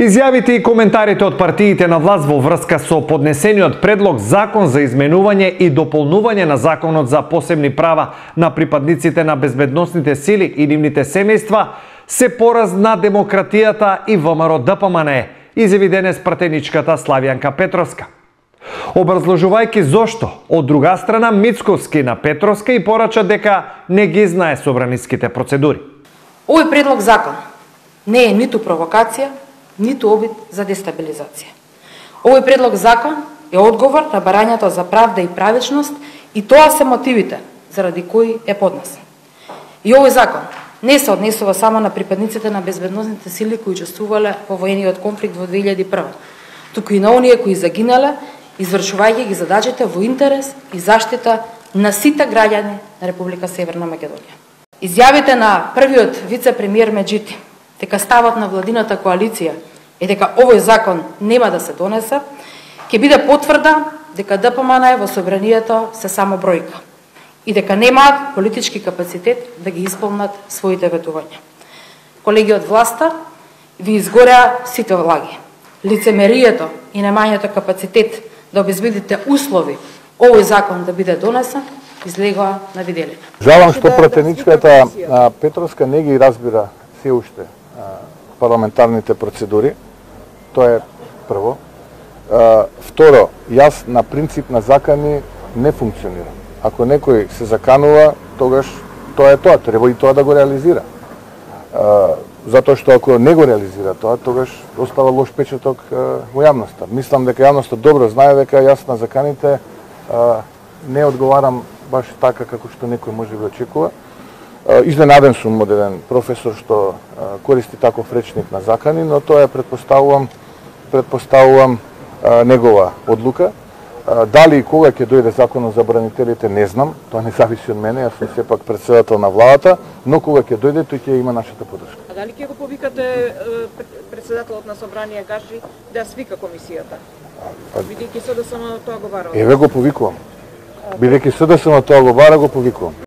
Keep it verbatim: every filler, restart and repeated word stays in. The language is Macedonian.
Изјавите и коментарите од партиите на власт во врска со поднесениот предлог закон за изменување и дополнување на законот за посебни права на припадниците на безбедносните сили и нивните семејства се пораз на демократијата и ВМРО Д П М Н Е, изјави денес пратеничката Славјанка Петровска. Образложувајќи зошто, од друга страна Мицковски на Петровска и порача дека не ги знае собраниските процедури. Овој предлог закон не е ниту провокација, ниту обид за дестабилизација. Овој предлог закон е одговор на барањето за правда и правичност и тоа се мотивите заради кои е поднесен. И овој закон не се однесува само на припадниците на безбедносните сили кои учествувале во воениот конфликт во две илјади и прва, туку и на оние кои загинале извршувајќи ги задачите во интерес и заштита на сите граѓани на Република Северна Македонија. Изјавите на првиот вице-премиер Меджити дека ставот на владината коалиција е дека овој закон нема да се донесе, ќе биде потврда дека Д П М Н Е во собранието се само бројка и дека немаат политички капацитет да ги исполнат своите ветувања. Колеги од власта, ви изгореа сите влаги. Лицемерието и немањето капацитет да обезбедите услови овој закон да биде донесен излегоа на виделина. Жалам што пратеничката Петровска не ги разбира се уште парламентарните процедури. Тоа е прво. Второ, јас на принцип на закани не функционирам. Ако некој се заканува, тогаш тоа е тоа, треба и тоа да го реализира. Затоа што ако не го реализира тоа, тогаш остава лош печаток во јавноста. Мислам дека јавноста добро знае дека јас на заканите не одговарам баш така како што некој може би очекува. Изненаден сум од еден професор што користи таков речник на закани, но тоа е предпоставувам предпоставувам негова одлука. Дали и кога ќе дојде законот за бранителите не знам, тоа не зависи од мене, јас сум сепак председател на владата, но кога ќе дојде тој ќе има нашата поддршка. А дали ќе го повикате председателот на собрание Гаши да свика комисијата? Бидејќи С Д С М тоа го бара. Еве го повикувам. Бидејќи С Д С М тоа го бара, го повикувам.